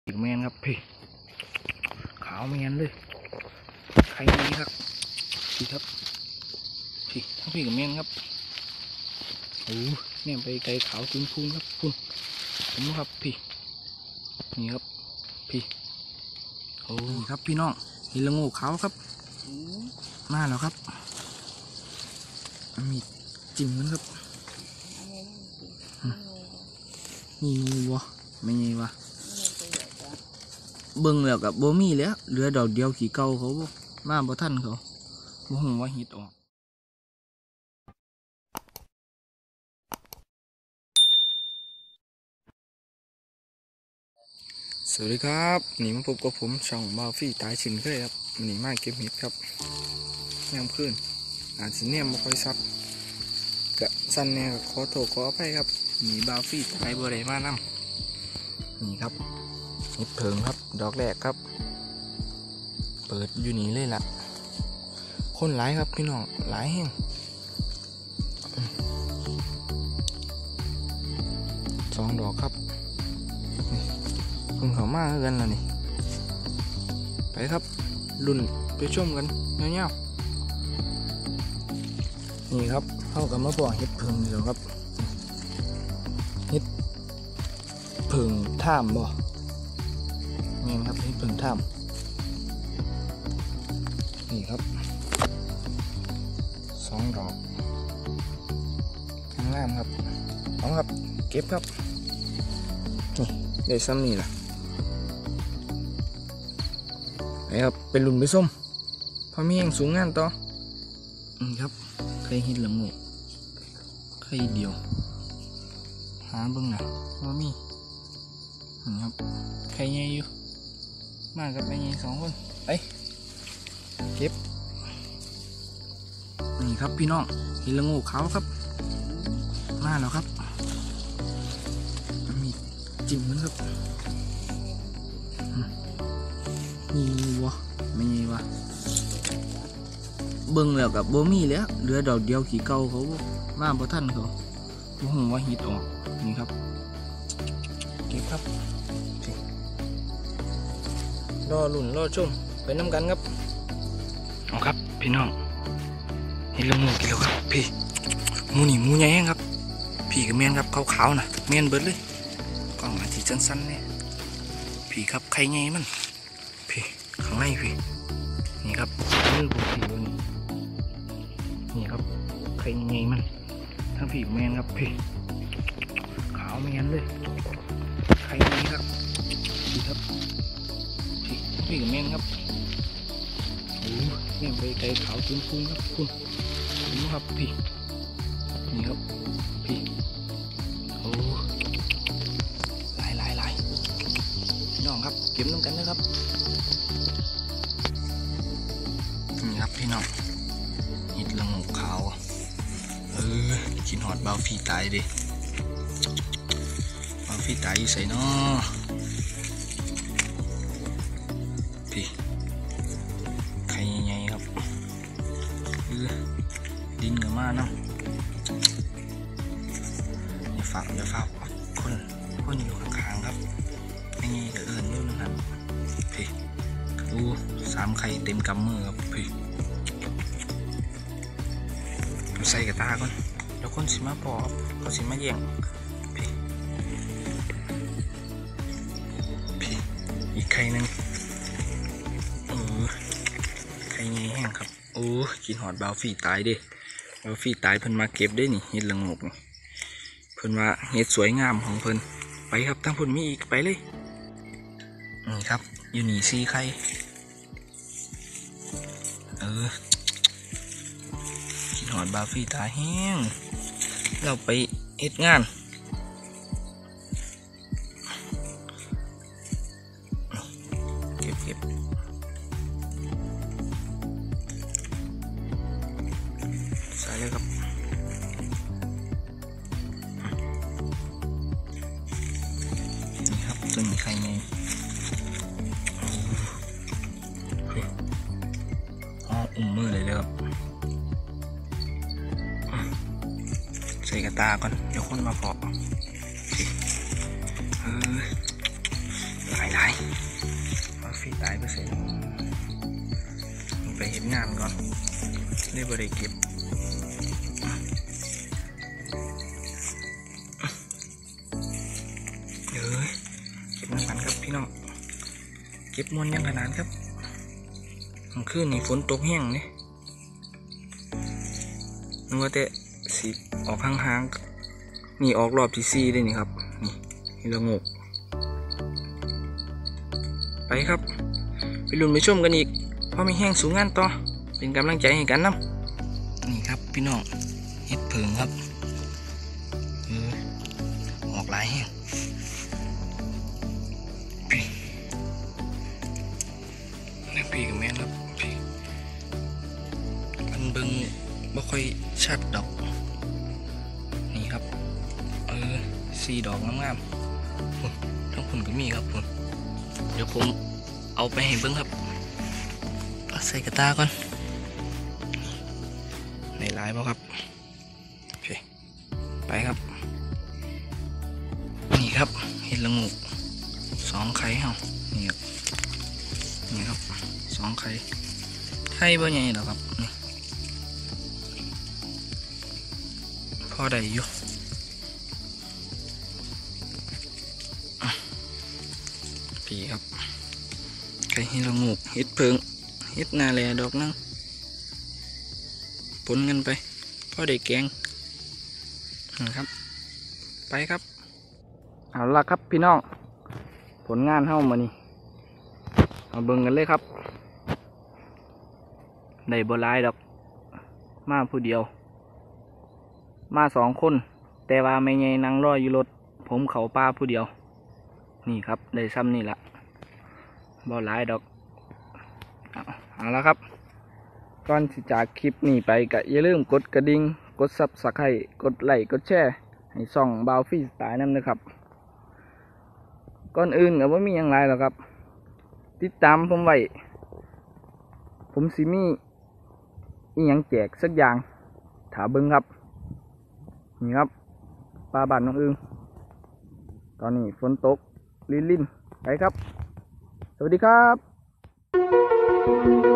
อีกแมนครับพี่ขาวแมนเลยใครนี้ครับพี่ครับพี่ทั้งพี่กับแมนครับโอ้เนี่ยไปไกลขาวคุณพูนครับคุณผมครับพี่นี่ครับพี่โอ้ครับพี่น้องเห็นละโง่ขาวครับมาแล้วครับมีจิ้มมันครับนี่งูวะไม่ไงวะเบิ่งแล้วกับโบมี่แล้วเหลือดอกเดียวขี่เก่าเขามาบ่ทันเขาบ่ฮู้ว่าฮิตออกสวัสดีครับนี่มาพบกับผมช่องบาฟี่ตายชินเคยครับมันนี่มาเก็บเห็ดครับแนมขึ้นอาจสิแนมไม่ค่อยซัดกะสั้นแน่ขอโทษขออภัยครับนี่บาฟี่ตายบ่ได้มานำนี่ครับเห็ดเพิงครับดอกแรกครับเปิดอยู่นี่เลยล่ะคนหลายครับพี่น้องหลายแห้ง2 ดอกครับเพิ่งเข้ามากันแล้วนี่ไปครับรุ่นไปชมกันเงี้ยวๆนี่ครับเข้ากับมะพร้าวเห็ดเพิงเดียวครับเห็ดเพิงท่ามบ่เงี้ยครับเห็ดเพิงท่ามนี่ครับ2 ดอกงามครับเอาครับเก็บครับนี่ได้ซ้ำนี่แหละไปครับเป็นรุ่นไปส้มพอมีแห่งสูงงานต่อครับใครเห็นละงูใครเดียวหาเบิ่งนะว่ามีครับใครใหญ่อยู่มากับไปใหญ่2 คนไปเก็บนี่ครับพี่น้องเห็นละงูขาวครับมาแล้วครับมีจิ้มมันครับนี่วะไม่ไงวะเบิ่งแล้วกับโบมี่แล้วเหลือดอกเดียวขี่เก่าเขามาบ่ทันเขาบ่ฮู้ว่าฮิตออกนี่ครับเก็บครับรอลุ่นรอชมไปน้ำกันครับเอาครับพี่น้องเห็นละงูกี่แล้วครับพี่งูนี่งูใหญ่ครับพี่กับแมนครับขาวๆนะแมนเบิดเลยกล้องอาทิตย์สั้นๆเนี่ยพี่ครับไข่ใหญ่มันพี่ข้างในพี่นี่ครับมือผมพี่วันนี้นี่ครับไข่ใหญ่มันทั้งพี่แมนครับพี่ขาวแมนเลยไข่ใหญ่ครับพี่ครับพี่กับแมนครับโอ้เนี่ยไปไก่ขาวจุนพุงครับคุณครับพี่นี่ครับพี่โอ้หลายพี่น้องครับเก็บน้ำกันนะครับนี่ครับพี่น้องเห็ดละงูขาวกินหอดเบาฟีตายดิเบาฟีตายอยู่ใส่เนาะพี่ไข่ใหญ่ๆครับดินกับมาเนาะอย่าฝากคนอยู่ข้างๆครับไม่งี้เดี๋ยวอื่นนู่นนะครับพี่ดู3 ไข่เต็มกำมือครับพี่ใส่กระตาก่อนแล้วคนสิมาปอบก็สิมาแย่งพี่อีกไข่หนึ่งไข่ใหญ่แห้งครับกินหอดบาฟี่ตายดิบาฟี่ตายเพิ่นมาเก็บได้นี่เห็ดละงกนี่เพิ่นว่าเห็ดสวยงามของเพิ่นไปครับทั้งเพิ่นมีอีกไปเลยนี่ครับอยู่นี่4 ไข่กินหอดบาฟี่ตายแห้งเราไปเฮ็ดงานเก็บใส่เลยครับนี่ครับตัวนี้ไข่ไงมือเลยครับใส่กระตาก่อนเดี๋ยวคนมาพอหลายเห็นงานก่อนได้บริเก็บเก็บน้ำกันครับพี่น้องเก็บมวนยังขนาดครับมันขึ้นนี่ฝนตกแห้งนี่นึกว่าแต่สีออกห่างๆนี่ออกรอบที่4ได้นี่ครับนี่ละงกไปครับไปลุ้นไปชมกันอีกเพราะมีแห้งสูงงานต่อเป็นกำลังใจให้กันนะนี่ครับพี่น้องเห็ดเผิงครับออกหลายแห้งนี่พี่กับแม่ครับพี่มันเบิ่งบ่ค่อยชัดดอกนี่ครับ4 ดอกงามๆทั้งคุณก็มีครับผมเดี๋ยวผมเอาไปให้เบิ่งครับใส่กระตาก่อนในลายบ่ครับโอเคไปครับนี่ครับเห็ดละงู2 ไข่เฮานี่ครับ2 ไข่ไข่บ่ใหญ่หรอกครับนี่พอได้อยู่พี่ครับไข่เห็ดละงูเห็ดเพิงเห็ดนาแลดอกนั่งปนกันไปพอได้แกงครับไปครับเอาละครับพี่น้องผลงานเฮ้ามานี่เอาเบิ่งกันเลยครับได้บ่หลายดอกมาผู้เดียวมา2 คนแต่ว่าไม่ไงนั่งรออยู่รถผมเขาป้าผู้เดียวนี่ครับได้ซ้ำนี่ละบ่หลายดอกเอาละครับก่อนที่จากคลิปนี้ไปก็อย่าลืมกดกระดิ่งกดซับสไครต์กดไลค์กดแชร์ให้ส่องบาวฟรีสไตล์นั่นนะครับก่อนอื่นก็ไม่มีอย่างไรหรอกครับติดตามผมไว้ผมสิมีอีหยังแจกสักอย่างถาเบิ้งครับนี่ครับปลาบ้านน้องอึงตอนนี้ฝนตกลิ่นไปครับสวัสดีครับ